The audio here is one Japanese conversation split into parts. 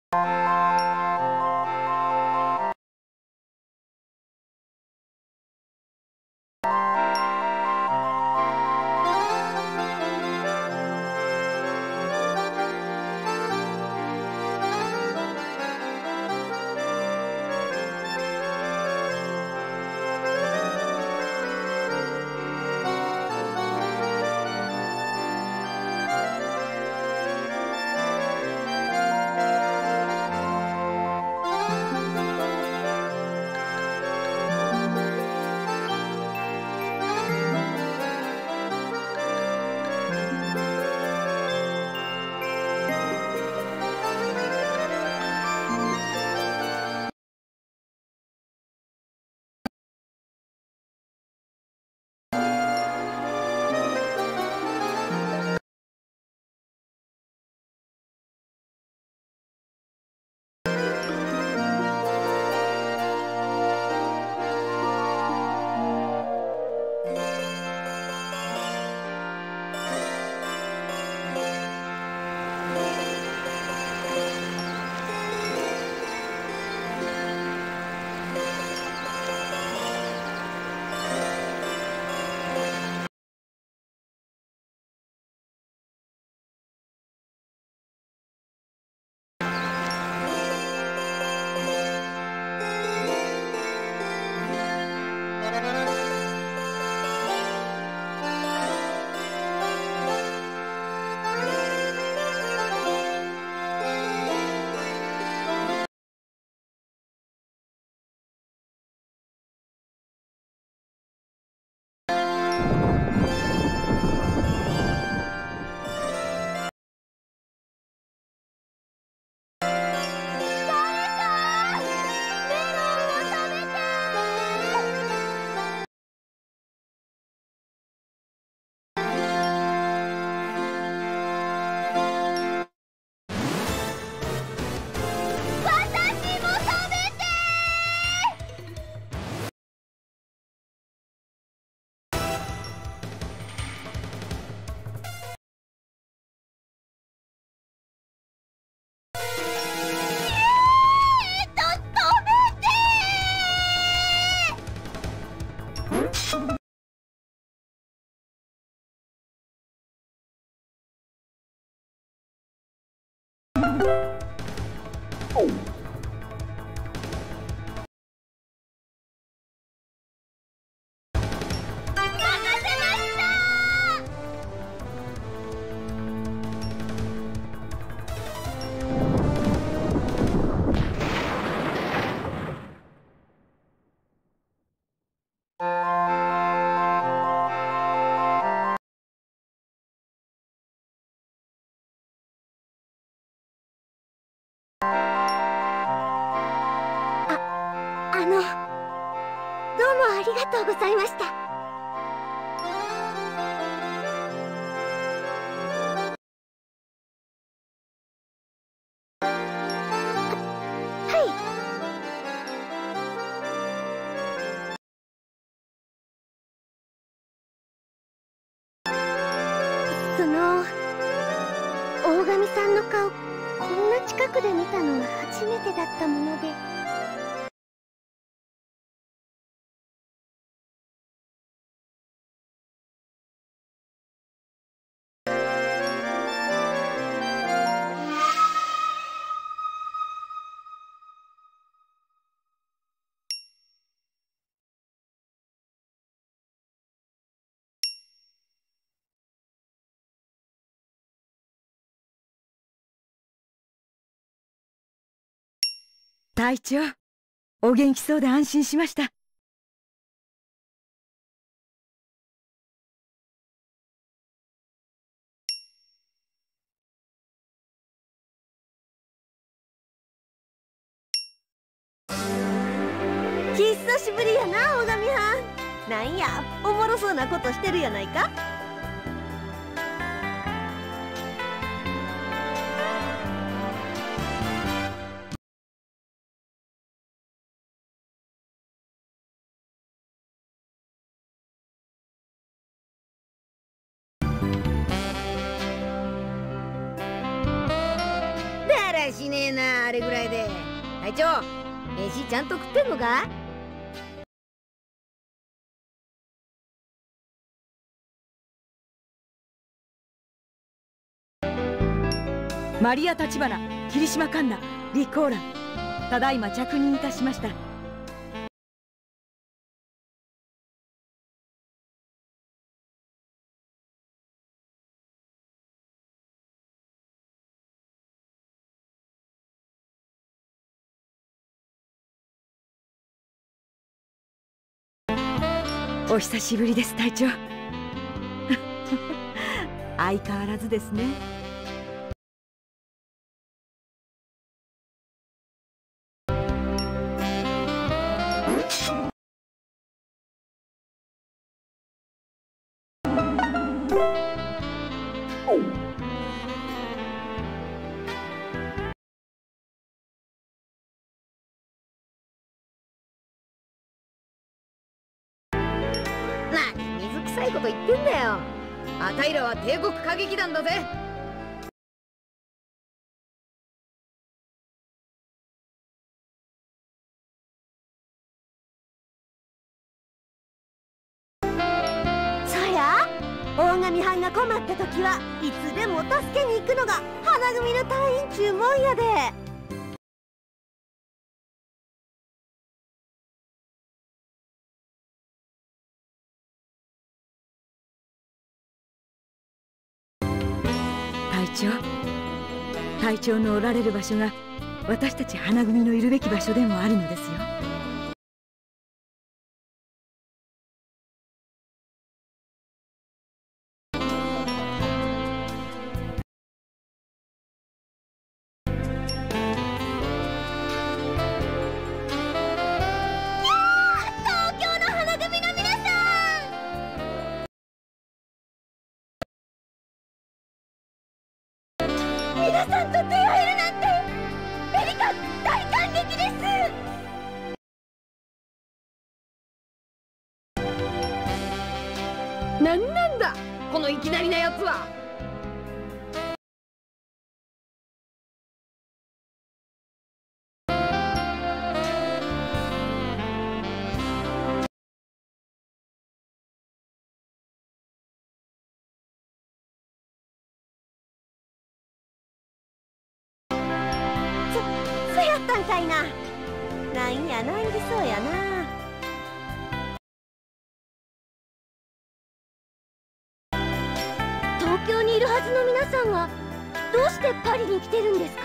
どうもありがとうございました。はい。大神さんの顔、こんな近くで見たのは初めてだったもので。 隊長、お元気そうで安心しました。 久しぶりやな、大神はん。なんや、おもろそうなことしてるやないか。だらしきねえな、あれぐらいで。隊長、飯ちゃんと食ってんのか？ マリア立花、霧島環奈、李光蘭、ただいま着任いたしました。お久しぶりです、隊長。相変わらずですね。 水臭いこと言ってんだよ。あたいらは帝国歌劇団だぜ。 そや、大神藩が困った時はいつでも助けに行くのが花組の隊員注文やで。 隊長のおられる場所が私たち花組のいるべき場所でもあるのですよ。 皆さんと出会えるなんて、エリカ大感激です。 なんだこのいきなりなやつは。 そやったんかいな。なんや難儀そうやな。東京にいるはずの皆さんがどうしてパリに来てるんですか？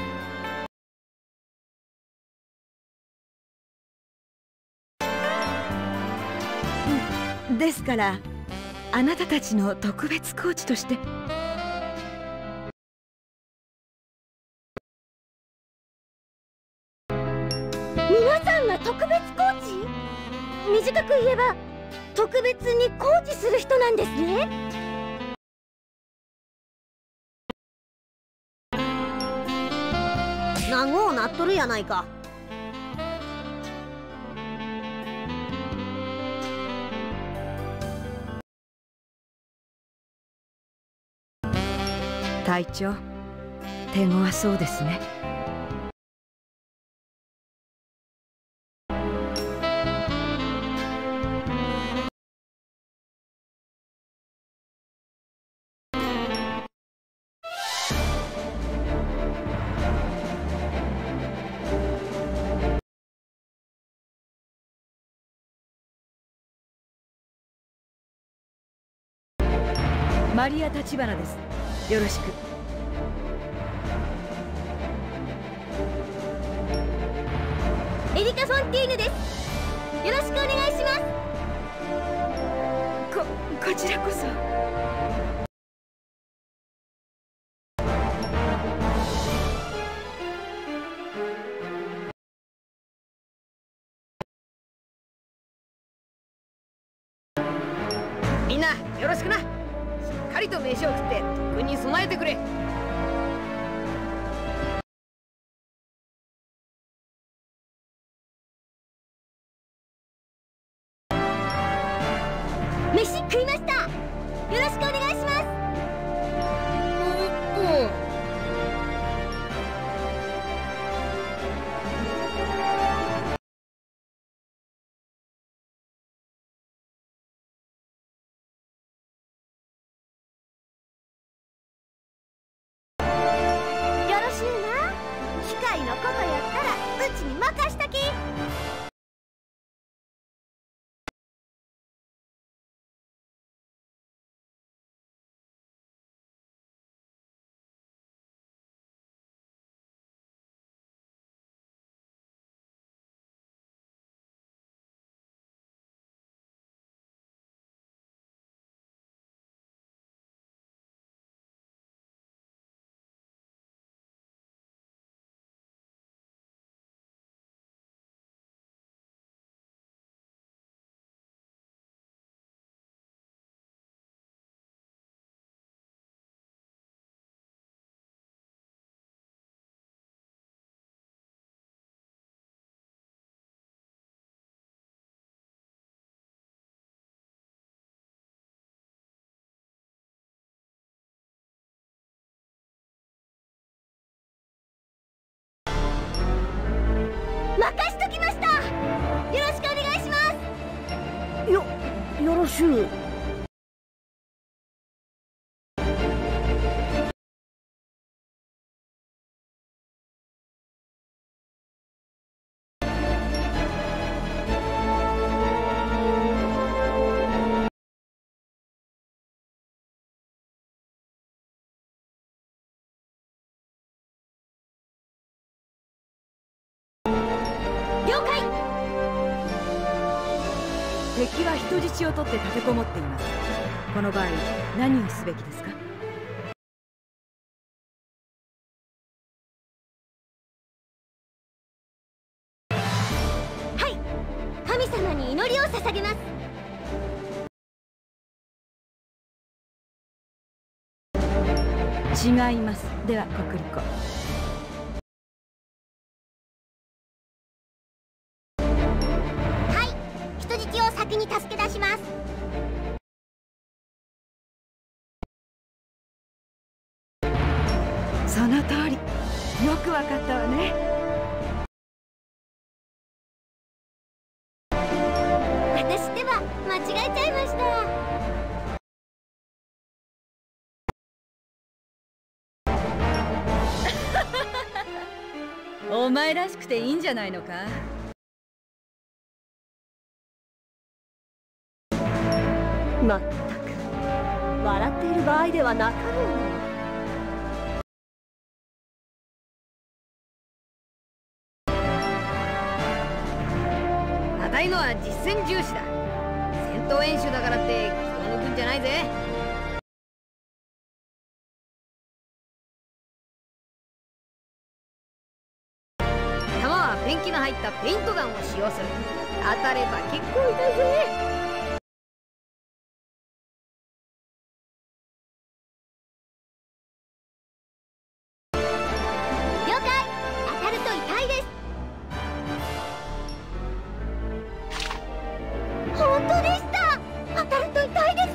ですからあなたたちの特別コーチとして。 皆さんが特別コーチ？短く言えば特別にコーチする人なんですね。長うなっとるやないか。 隊長、手強そうですね。マリア立花です。よろしく。 エリカ・フォンティーヌです。よろしくお願いします。 こちらこそ。 みんなよろしくな。しっかりと飯を食って特訓に備えてくれ。 飯食いました。よろしくお願いします。 よろしゅう。 了解。 敵は人質を取って立てこもっています。この場合何をすべきですか？ はい、神様に祈りを捧げます。 違います。ではコクリコ。 はい、人質を先に助け出します。 その通り。よくわかったわね。 私では間違えちゃいました。 お前らしくていいんじゃないのか。 まったく笑っている場合ではなかろう。 あたいのは実戦重視だ。戦闘演習だからって気を抜くんじゃないぜ。弾はペンキの入ったペイントガンを使用する。当たれば結構痛いぜ。 了解。当たると痛いです。本当でした。当たると痛いです。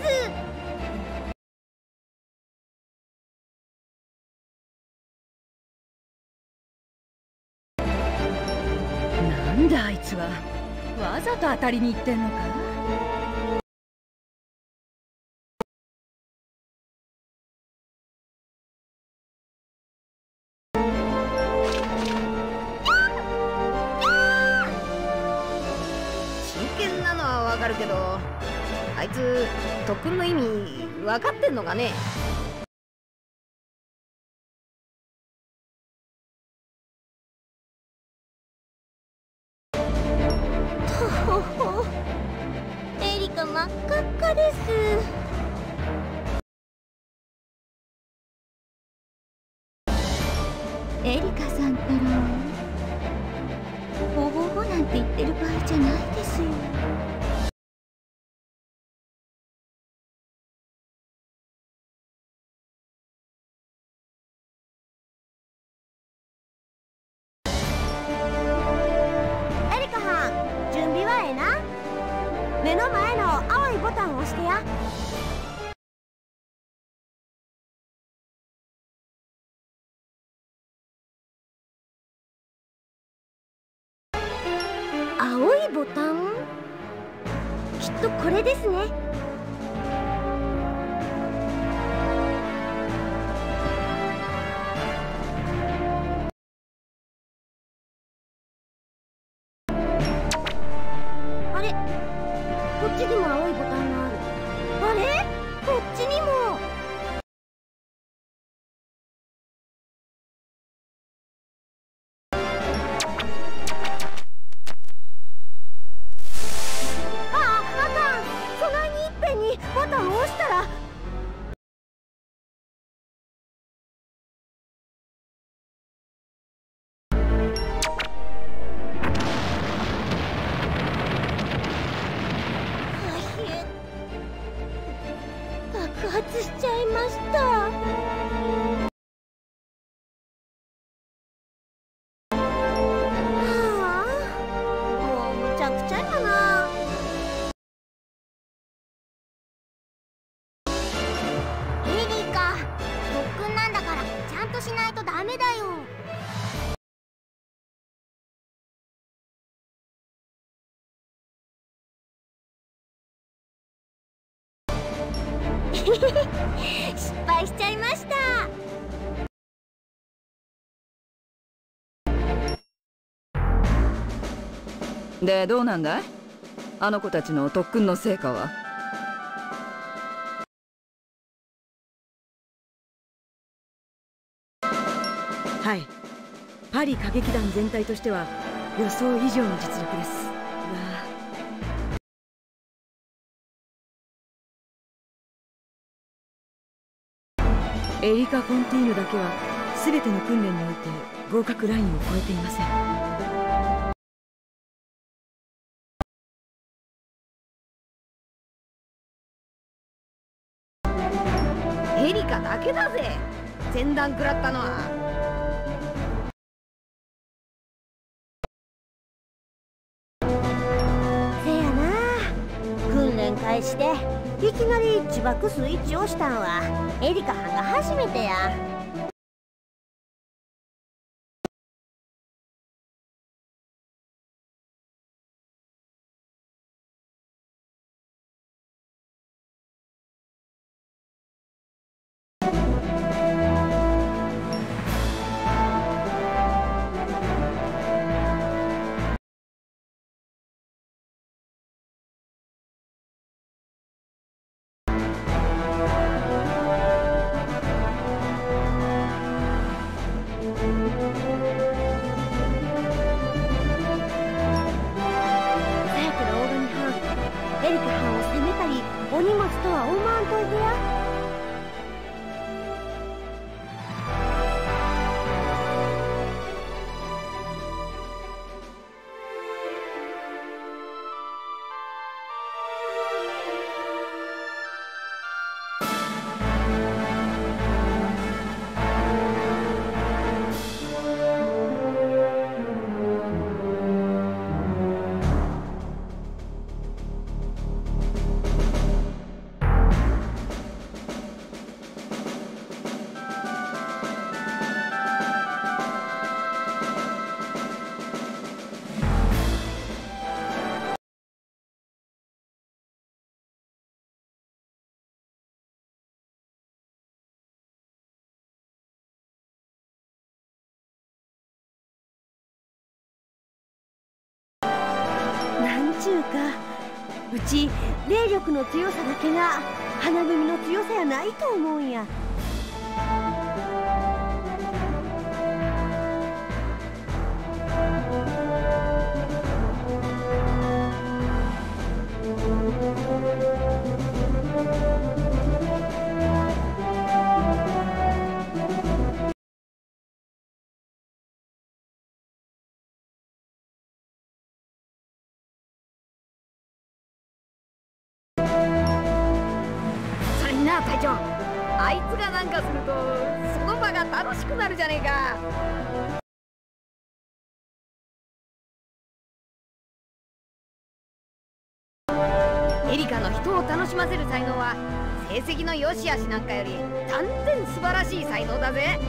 なんだあいつは。わざと当たりに行ってんのか。 真剣なのはわかるけど、あいつ特訓の意味分かってんのかね。 ほほ、エリカ真っ赤っかです。エリカさんったらほぼほなんて言ってる場合じゃないですよ。エリカはん、準備はええな。目の前の青いボタンを押してや。青いボタン？きっとこれですね。あれ？こっちにも青いボタンがある。あれ？こっちにも。あかん。そないに失敗しちゃいました。 で、どうなんだい？あの子たちの特訓の成果は。はい、パリ歌劇団全体としては予想以上の実力ですが、エリカ・フォンティーヌだけは全ての訓練において合格ラインを超えていません。 エリカだけだぜ、前段食らったのは。 せやな、訓練開始でいきなり自爆スイッチを押したんはエリカはんが初めてや。エリカはんを責めたりお荷物とは思わんといてや。なんちゅうか、うち霊力の強さだけが花組の強さやないと思うんや。 隊長、あいつがなんかするとその場が楽しくなるじゃねえか。エリカの人を楽しませる才能は成績の良し悪しなんかより断然素晴らしい才能だぜ。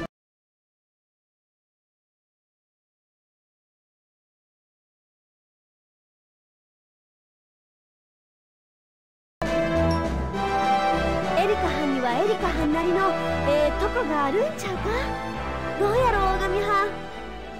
エリカはんなりのとこがあるんちゃうか。どうやろう、大神はん。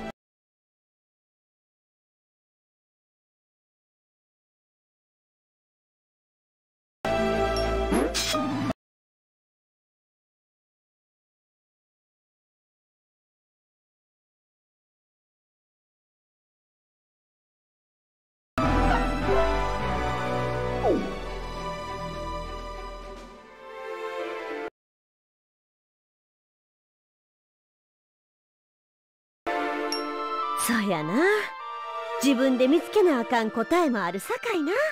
そうやな、自分で見つけなあかん答えもあるさかいな。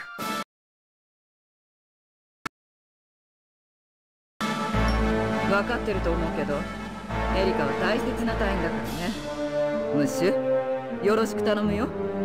分かってると思うけど、エリカは大切な隊員だからね。ムッシュ、よろしく頼むよ。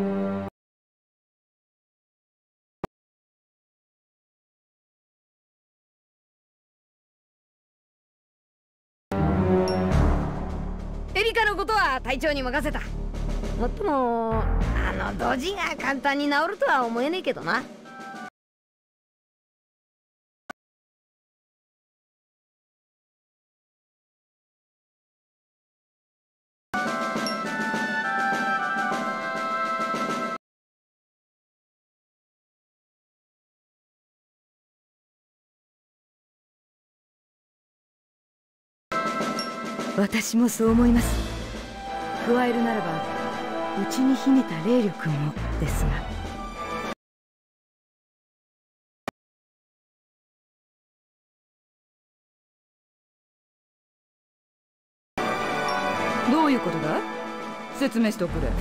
エリカのことは隊長に任せた。もっともドジが簡単に治るとは思えねえけどな。 私もそう思います。加えるならば内に秘めた霊力もですが。どういうことだ？説明しておくれ。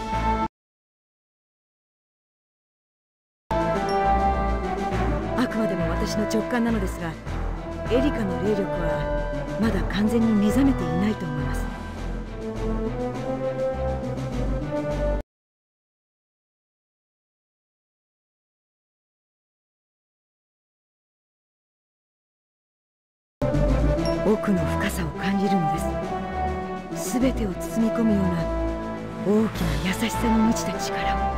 あくまでも私の直感なのですが、エリカの霊力はまだ完全に目覚めていないと思います。奥の深さを感じるのです。全てを包み込むような大きな優しさに満ちた力を。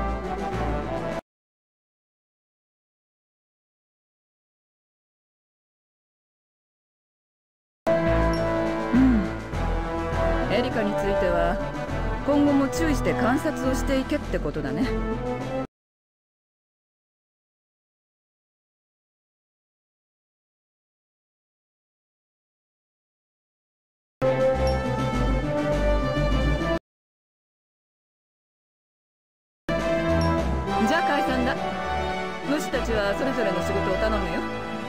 エリカについては今後も注意して観察をしていけってことだね。じゃあ解散だ。虫たちはそれぞれの仕事を頼むよ。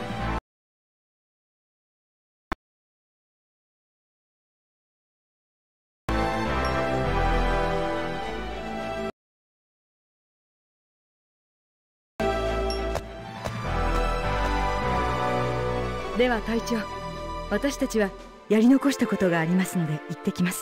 では隊長、私たちはやり残したことがありますので行ってきます。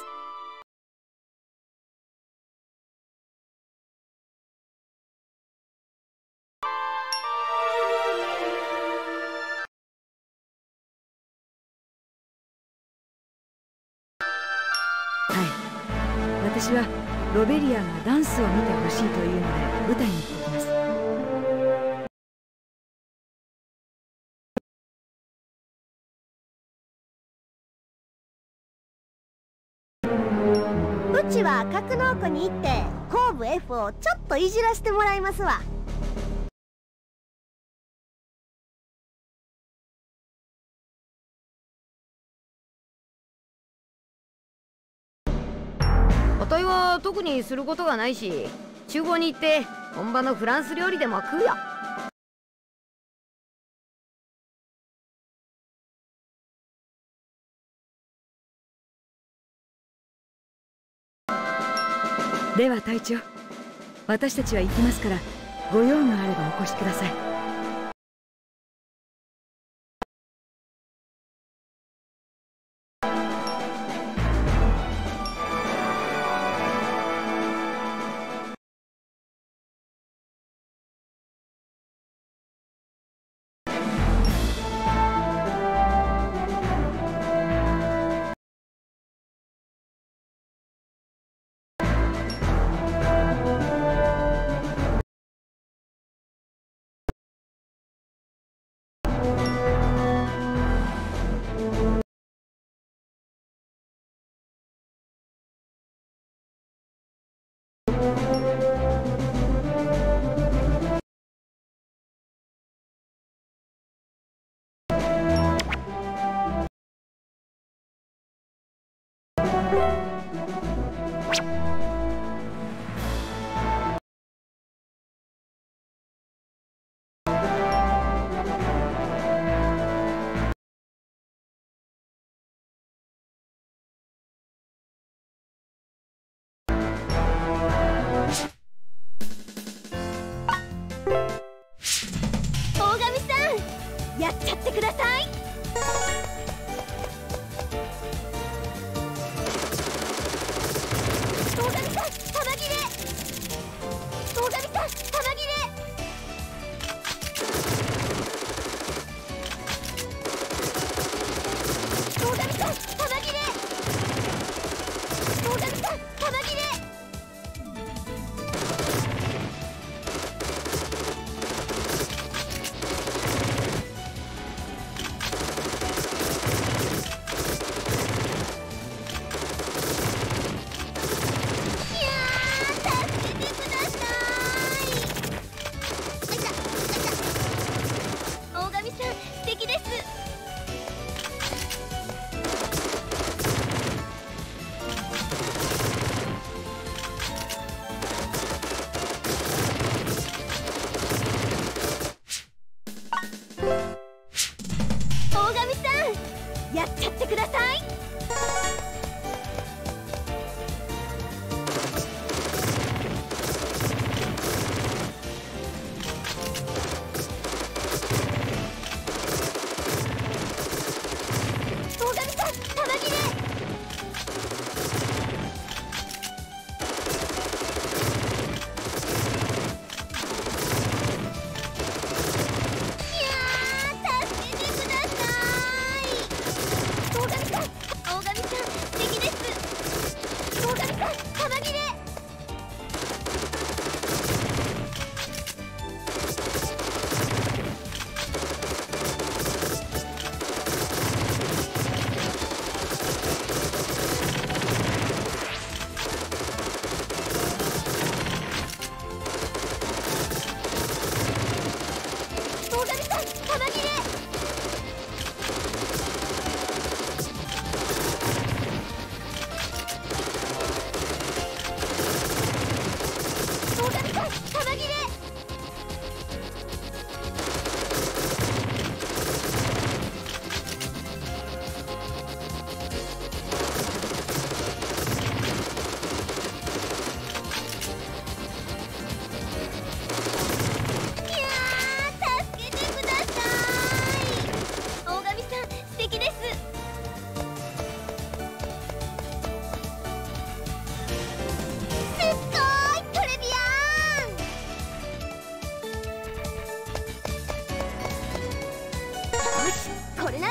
はい、私はロベリアがダンスを見てほしいというので舞台に行ってきます。 うちは格納庫に行って後部 F をちょっといじらしてもらいますわ。 あたいは特にすることがないし、厨房に行って本場のフランス料理でも食うよ。 では隊長、私たちは行きますから、ご用があればお越しください。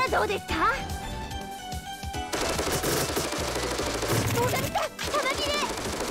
はどうですか？大神さん、玉切れ。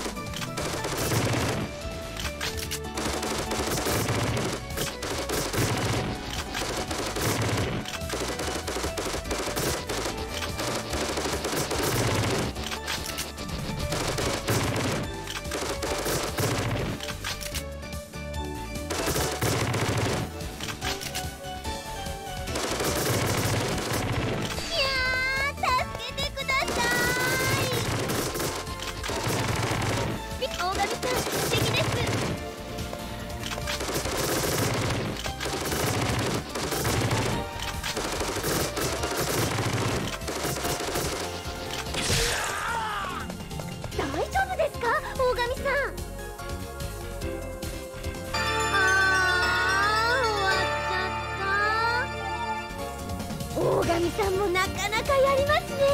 大神さんもなかなかやりますね。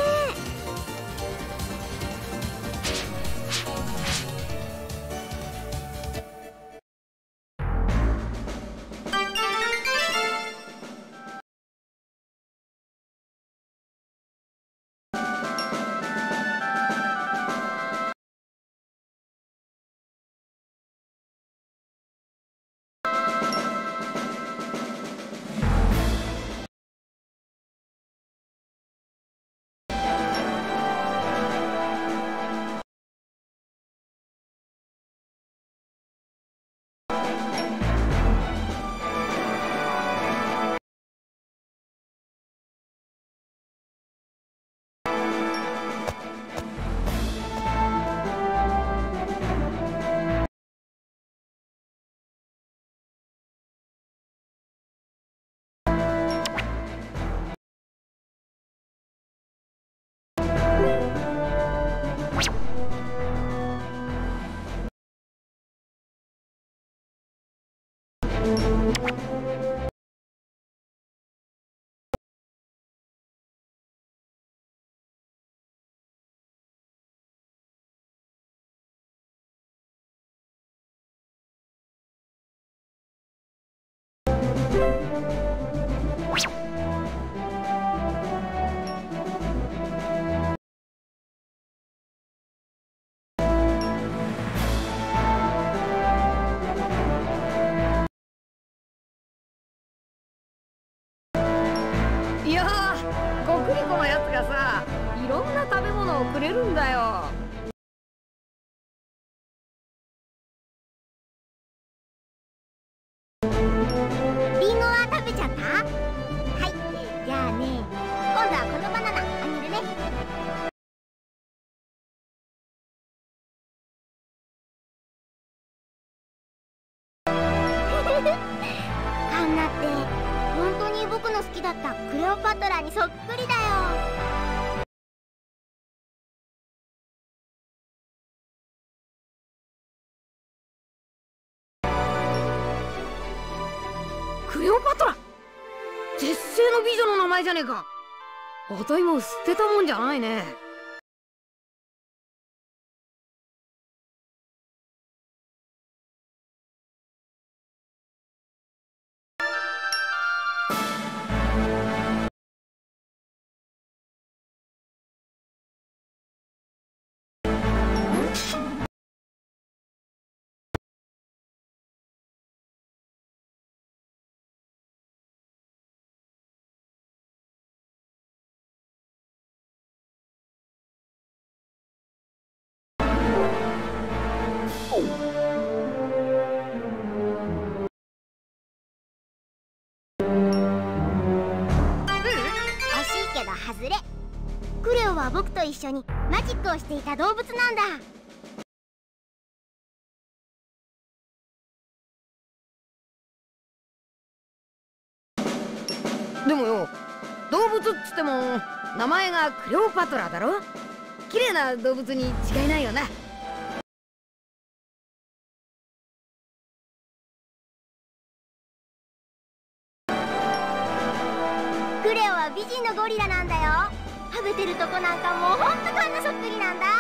いやー、ゴクリコのやつがさ、いろんな食べ物をくれるんだよ。 リンゴは食べちゃった？はい、じゃあね、今度はこのバナナあげるね。カンナって本当に僕の好きだったクレオパトラにそっくりだよ。 クレオパトラ、絶世の美女の名前じゃねえか。あたいも捨てたもんじゃないね。 外れ。クレオは僕と一緒にマジックをしていた動物なんだ。 でもよ、動物っつっても名前がクレオパトラだろ。綺麗な動物に違いないよな。 クレオは美人のゴリラなんだよ。食べてるとこなんかもうほんとカンナそっくりなんだ。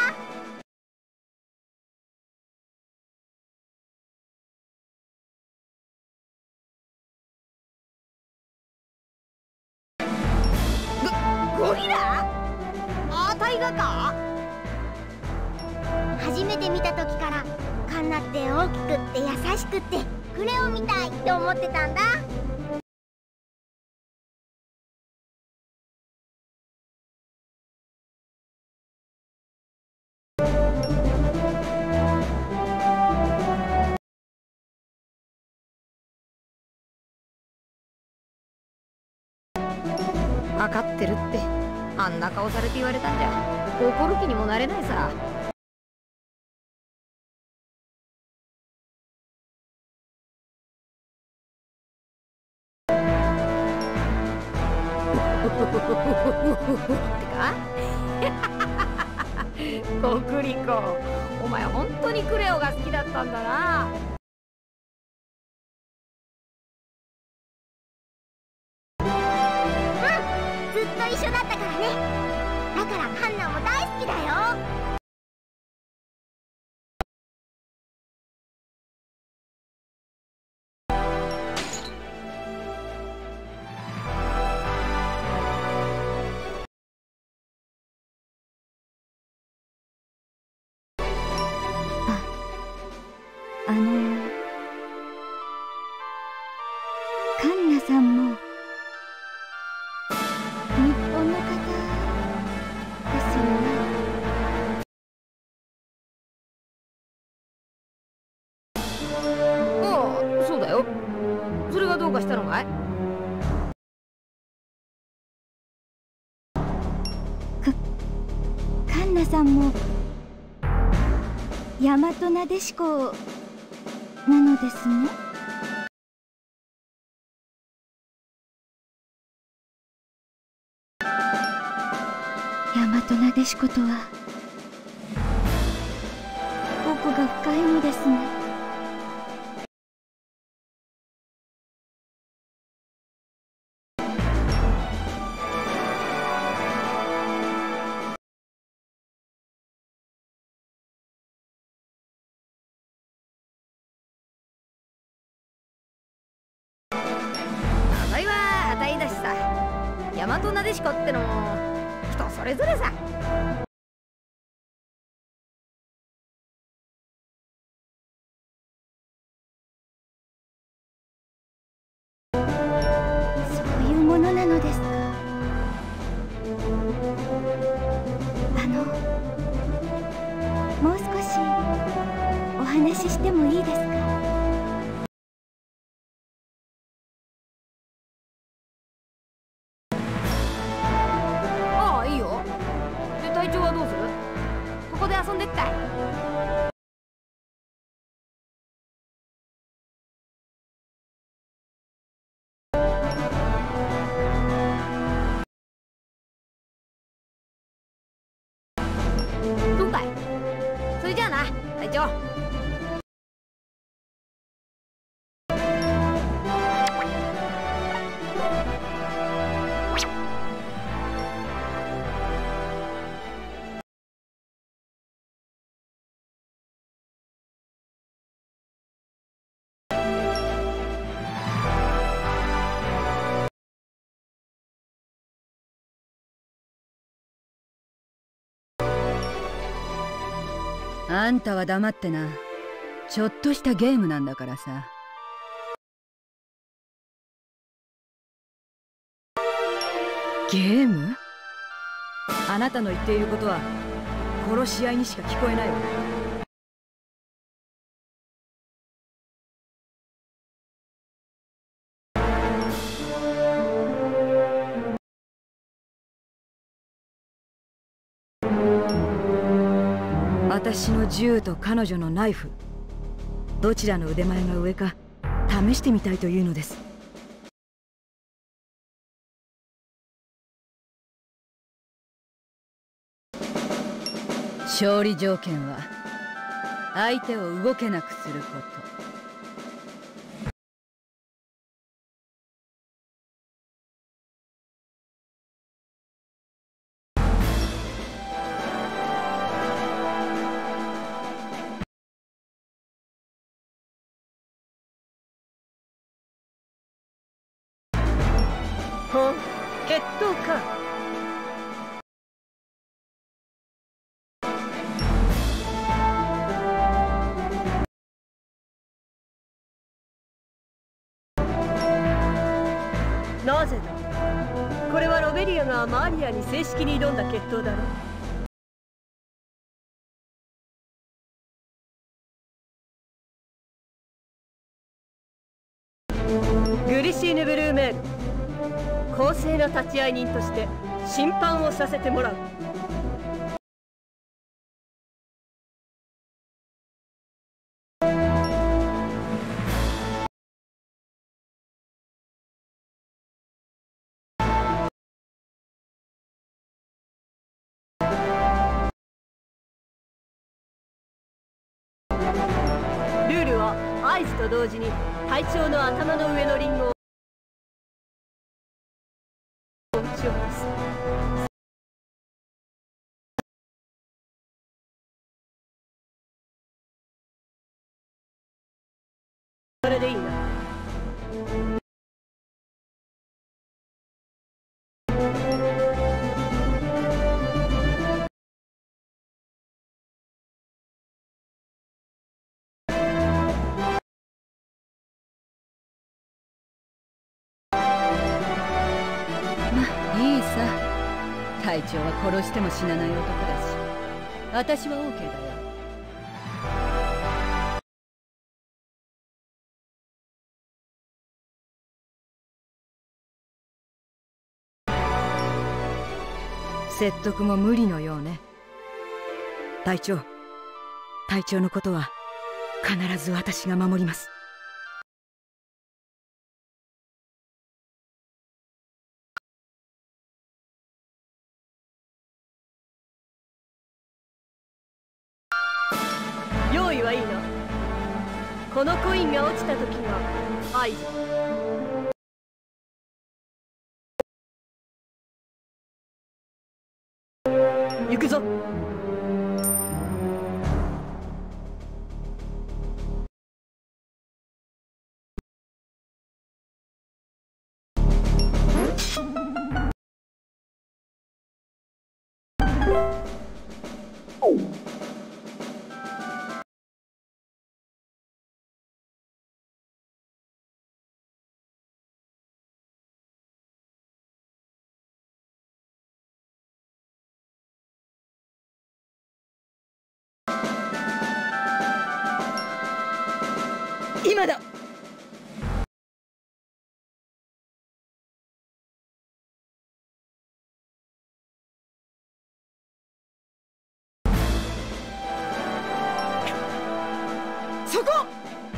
愛がか？ 初めて見た時からカンナって大きくって優しくってクレオみたいって思ってたんだ。 分かってるって、あんな顔されて言われたんじゃ怒る気にもなれないさ。ってかコクリコ、お前本当にクレオが好きだったんだな。 ずっと一緒だったからね。だからハンナも大好きだよ。 カンナさんも日本の方ですよね。 ああ、そうだよ。それがどうかしたのかい？ カンナさんも大和なでしこなのですね。大和なでしことは奥が深いのですね。 名前はあたいだしさ。大和なでしこってのも人それぞれさ。 そういうものなのですか。もう少しお話ししてもいいですか。 ああ、いいよ。で、体調はどうする？ここで遊んでっかい？そうかい。それじゃあな、隊長。 あんたは黙ってな。ちょっとしたゲームなんだからさ。ゲーム？あなたの言っていることは殺し合いにしか聞こえないわ。私の銃と彼女のナイフ、どちらの腕前が上か試してみたいというのです。勝利条件は相手を動けなくすること。決闘か。 なぜだ。これはロベリアがマリアに正式に挑んだ決闘だろう。グリシーヌ・ブルーメール、公正な立会人として審判をさせてもらう。ルールは合図と同時に隊長の頭の上のリンゴを撃ち落とす。それでいいな。 いいさ。隊長は殺しても死なない男だし、私は OK だよ。説得も無理のようね。隊長のことは必ず私が守ります。 用意はいいな。このコインが落ちた時が合図。行くぞ。今だ。そこ。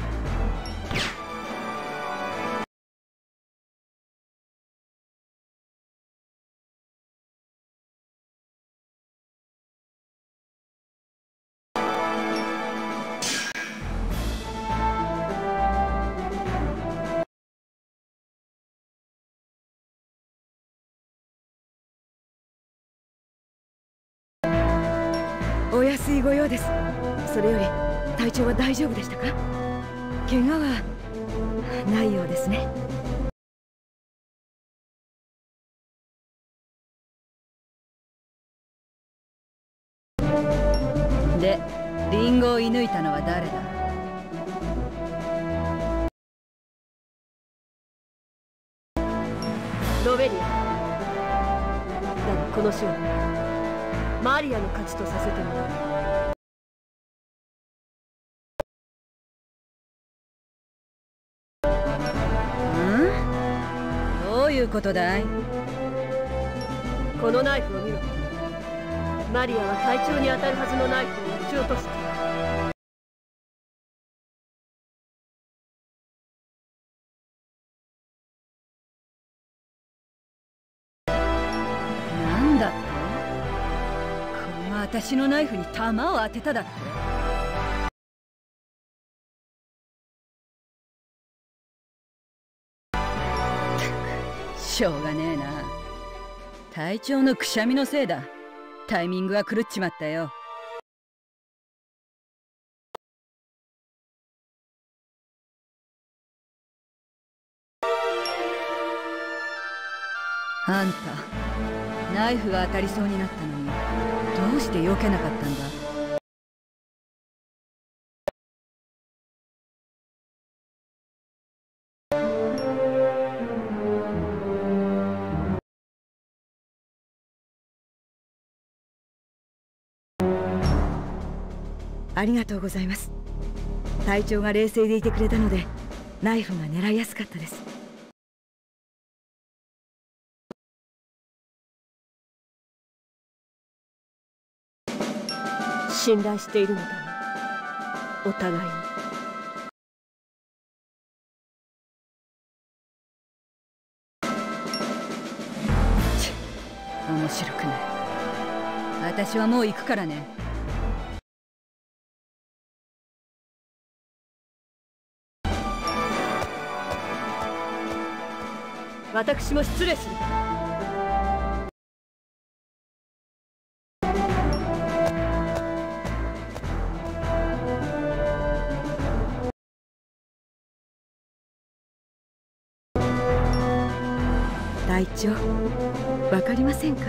お安いご用です。それより体調は大丈夫でしたか？怪我はないようですね。で、リンゴを射抜いたのは誰だ？ ロベリア。だがこの勝負、マリアの勝ちとさせてもらう。 どういうことだい？ このナイフを見ろ。マリアは隊長に当たるはずのナイフを撃ち落とした。 なんだって？これが私のナイフに弾を当てただって？しょうがねえな。隊長のくしゃみのせいだ。タイミングが狂っちまったよ。あんた、ナイフが当たりそうになったのにどうして避けなかったんだ？ ありがとうございます。隊長が冷静でいてくれたのでナイフが狙いやすかったです。 信頼しているのだね、お互いに。 面白くない。私はもう行くからね。 私も失礼する。 隊長、わかりませんか？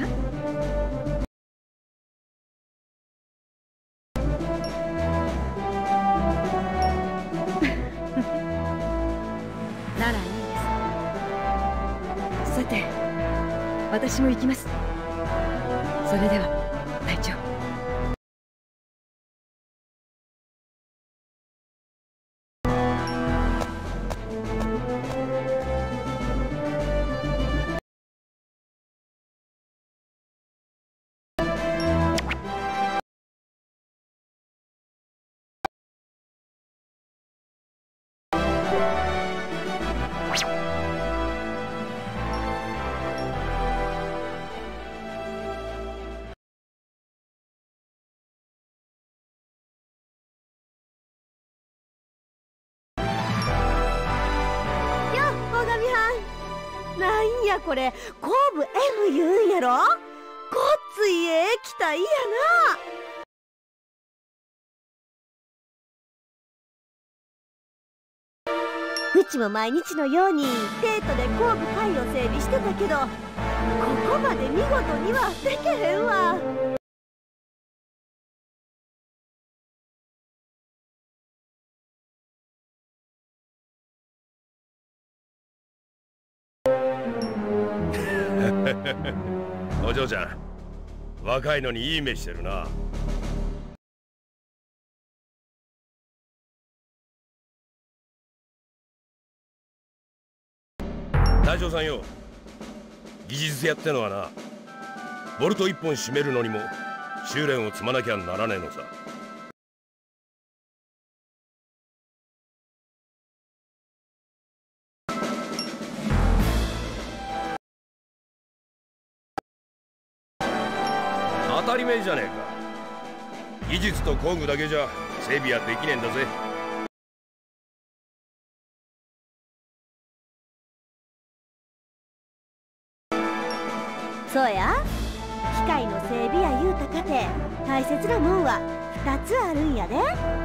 ならいいです。さて、私も行きます。それでは隊長。 なんやこれ、後部 F 言うんやろ。ごっつい機体やな。うちも毎日のようにテートで後部回を整備してたけど、ここまで見事にはでけへんわ。 お嬢ちゃん、若いのにいい目してるな。隊長さんよ、技術屋ってのはな、ボルト一本締めるのにも修練を積まなきゃならねえのさ。当たり前じゃねえか。技術と工具だけじゃ整備はできねえんだぜ。 そうや、機械の整備や言うたかて大切なもんは2つあるんやで。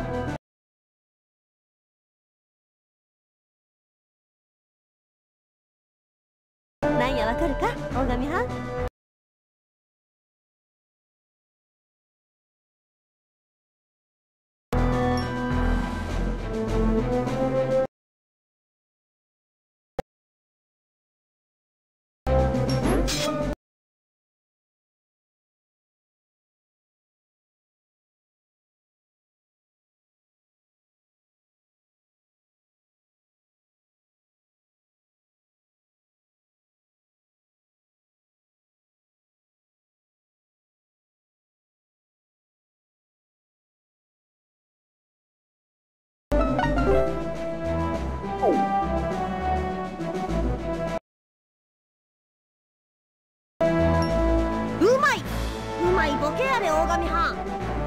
なんやわかるか、大神はん。うまいボケやで、大神はん。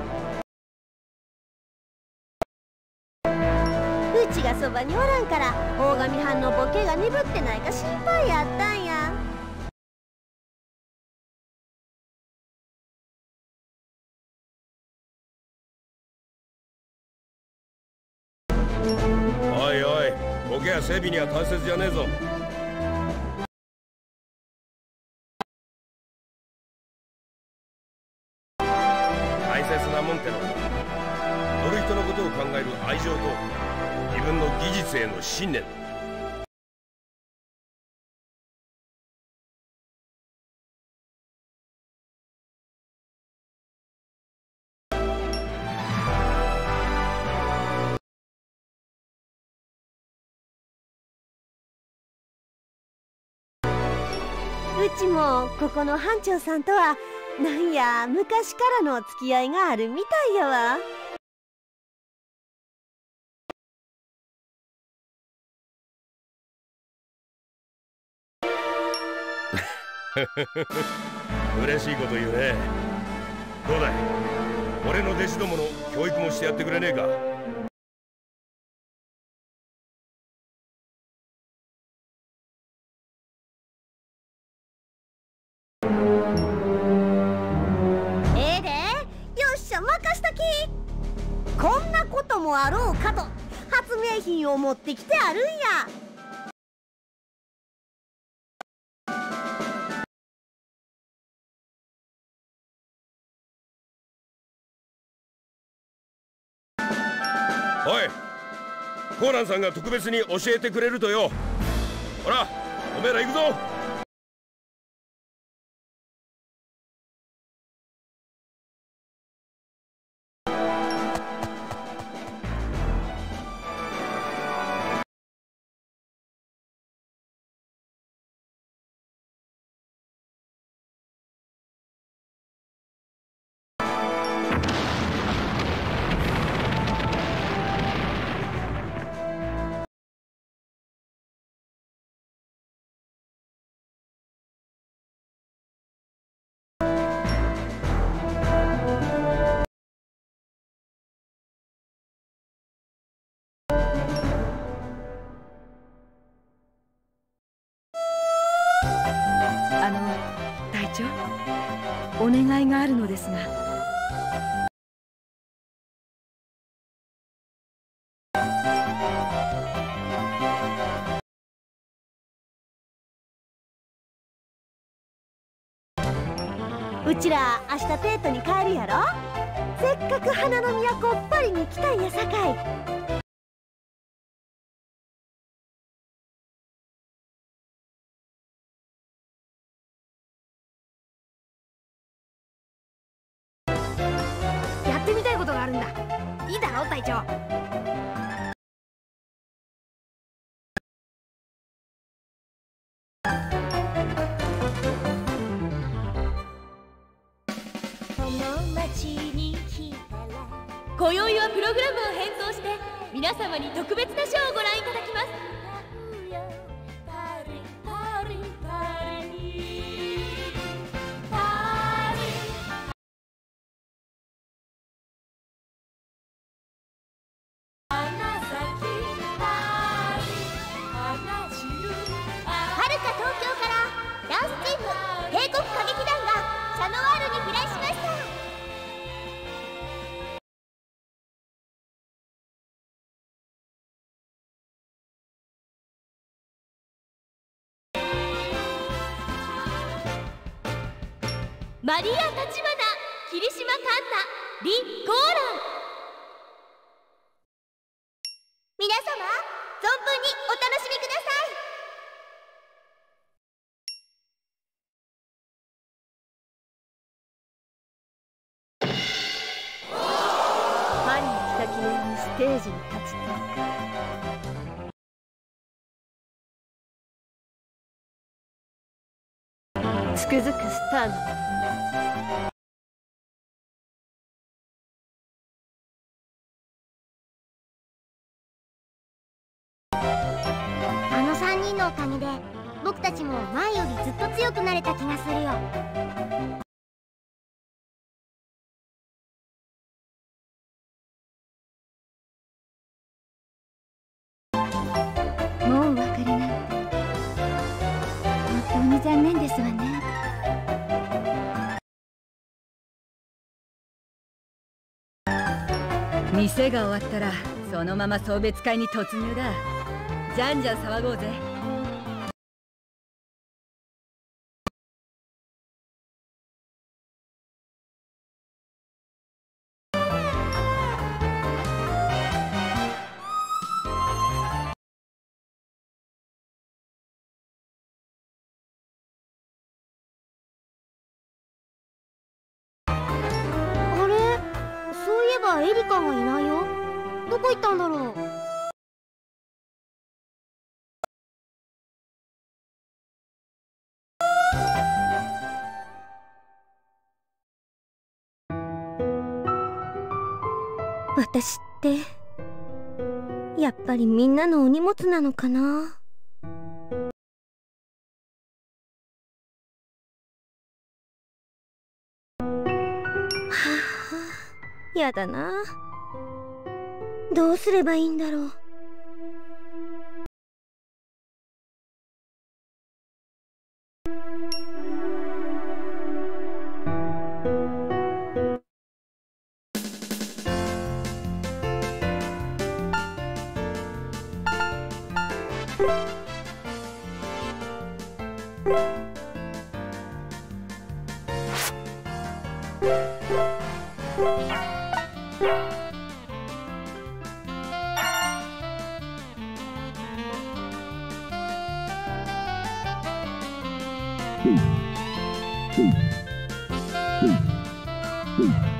うちがそばにおらんから大神はんのボケが鈍ってないか心配やったんや。 おいおい、ボケや整備には大切じゃねえぞ。大切なもんってのは乗る人のことを考える愛情と自分の技術への信念だ。 うちもここの班長さんとはなんや昔からの付き合いがあるみたいやわ。 嬉しいこと言うね。どうだい、俺の弟子どもの教育もしてやってくれねえか。 ええで、よっしゃ任したき。こんなこともあろうかと発明品を持ってきてあるんや。 おい、コーナンさんが特別に教えてくれるとよ。ほら、おめえら行くぞ。 隊長、お願いがあるのですが。 うちら明日テートに帰るやろ。せっかく花の都っぱりに来たんやさかい。 やってみたいことがあるんだ。いいだろ隊長。 今宵はプログラムを変装して皆様に特別なショーをご覧いただきます。 はるか東京からダンスチーム帝国歌劇団がシャノワールに飛来しました。 マリア・タチバナ、霧島カンナ、リ・コーラン。 皆様、存分にお楽しみください。 パリに来た記念にステージに立つとか。つくづくスターなあの3人のおかげで僕たちも前よりずっと強くなれた気がするよ。もうお別れなんて本当に残念ですわね。 店が終わったらそのまま送別会に突入だ。じゃんじゃん騒ごうぜ。 あれ、そういえばエリカがいないよ。どこ行ったんだろう。 私ってやっぱりみんなのお荷物なのかな。やだな。どうすればいいんだろう。 うん。